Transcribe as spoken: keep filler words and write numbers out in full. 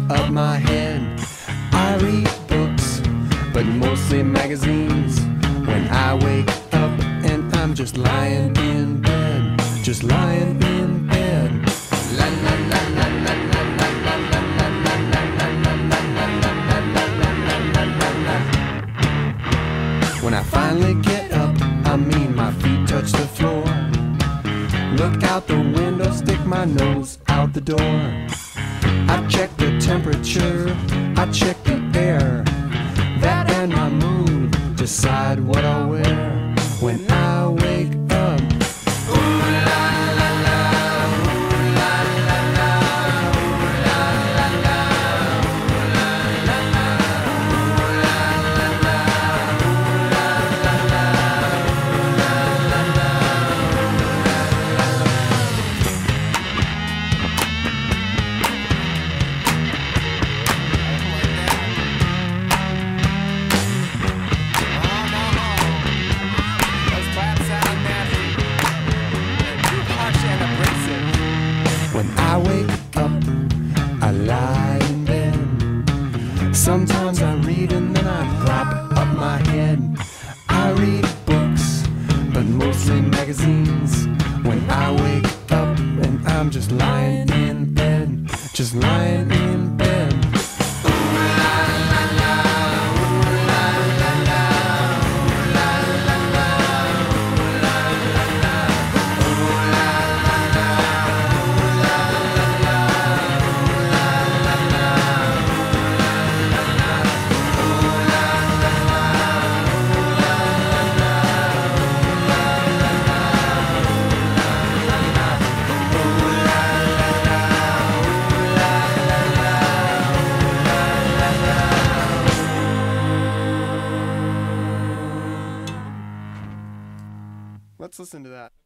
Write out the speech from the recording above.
up my head. I read books, but mostly magazines. When I wake up and I'm just lying in bed, just lying in bed. La la la la la la la la la la la la la la. When I finally get up, I mean my feet touch the floor. Look out the window, stick my nose out the door. I check the temperature, I check the air. That and my mood decide what I'll wear. When I wake up, ooh la la la, ooh la la la, ooh la la la, ooh la la la, ooh la la la, ooh la la la, ooh la la la. When I wake up, I lie in bed. Sometimes I read and then I prop up my head. I read books, but mostly magazines. When I wake up and I'm just lying in bed, just lying in bed. Let's listen to that.